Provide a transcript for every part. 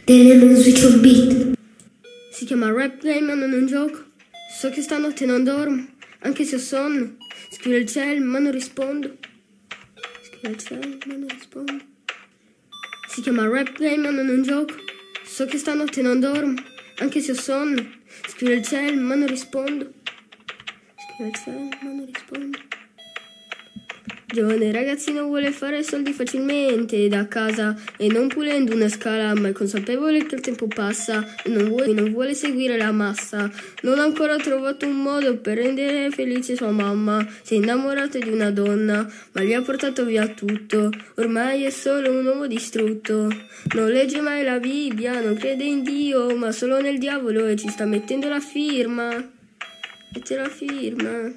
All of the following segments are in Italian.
Nel switch on beat. Si chiama rap game ma non è un gioco. So che stanotte non dormo, anche se ho sonno. Scrivo il cielo ma non rispondo. Scrivo il cielo ma non rispondo. Si chiama rap game ma non è un gioco. So che stanotte non dormo, anche se ho sonno. Scrivo il cielo ma non rispondo. Scrivo il cielo ma non rispondo. Giovane ragazzino vuole fare soldi facilmente da casa e non pulendo una scala, ma è consapevole che il tempo passa e non vuole seguire la massa. Non ha ancora trovato un modo per rendere felice sua mamma. Si è innamorato di una donna, ma gli ha portato via tutto. Ormai è solo un uomo distrutto. Non legge mai la Bibbia, non crede in Dio, ma solo nel diavolo e ci sta mettendo la firma. Mette la firma.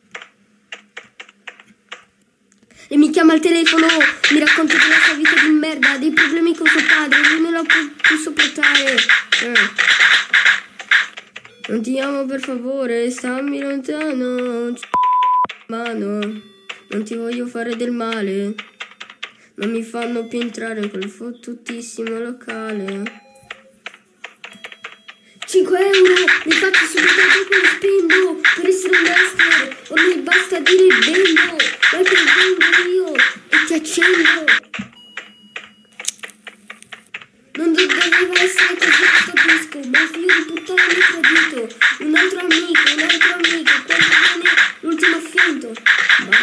E mi chiama al telefono, mi racconta della sua vita di merda, dei problemi con suo padre, lui non la può più sopportare. Non ti amo per favore, stammi lontano. Mano, non ti voglio fare del male. Non mi fanno più entrare quel fottutissimo locale. 5 euro, mi faccio subito dopo lo spendo per essere un master. Ormai basta dire bendo, vai che vengo io e ti accendo. Non doveva essere così questo disco, ma il figlio di puttana mi ha tradito. Un altro amico, quando viene l'ultimo finto. Ma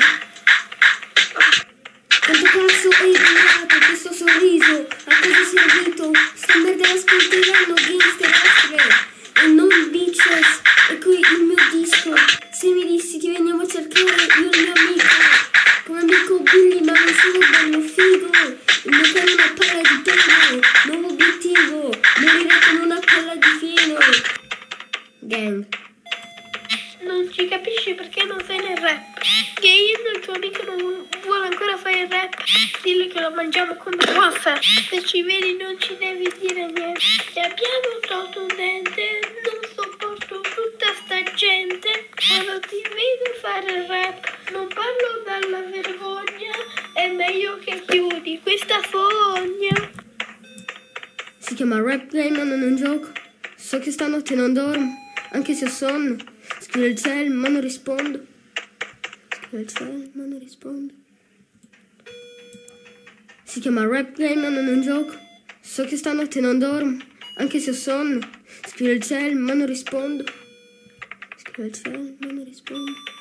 quanto cazzo hai durato questo sorriso? A cosa è servito? Sta merda l'ascolteranno gangster e non bitches. E qui il mio disco. Se mi dissi ti veniamo a cercare, io il mio amico. Come amico Billy, ma non sono bello figo. Il mio cane è una palla di toro. Nuovo obiettivo, morire con una palla di fieno. Gang. Non ci capisci perché non fai nel rap. Che io il tuo amico non vuole ancora fare il rap. Dillo che lo mangiamo come waffle. Se ci vedi non ci devi dire niente. E abbiamo tolto un dente. Non sopporto tutta sta gente. Quando ti vedo fare il rap non parlo dalla vergogna. È meglio che chiudi questa fogna. Si chiama rap game ma non è un gioco. So che stanotte non dormo, anche se ho sonno. Scrivo il cielo ma non rispondo. Scrivo il cielo ma non rispondo. Si chiama rap game ma non è un gioco. So che stanotte non dormo, anche se ho sonno. Scrivo il cielo ma non rispondo. Scrivo il cielo ma non rispondo.